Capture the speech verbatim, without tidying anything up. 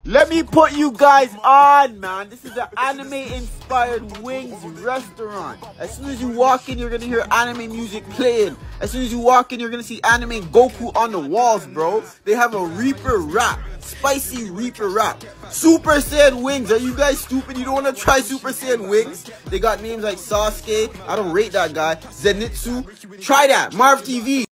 Let me put you guys on, man. This is an anime-inspired wings restaurant. As soon as you walk in, you're gonna hear anime music playing. As soon as you walk in, you're gonna see anime Goku on the walls, bro. They have a Reaper wrap. Spicy Reaper wrap. Super Saiyan wings. Are you guys stupid? You don't want to try Super Saiyan wings? They got names like Sasuke. I don't rate that guy. Zenitsu. Try that. Marv T V.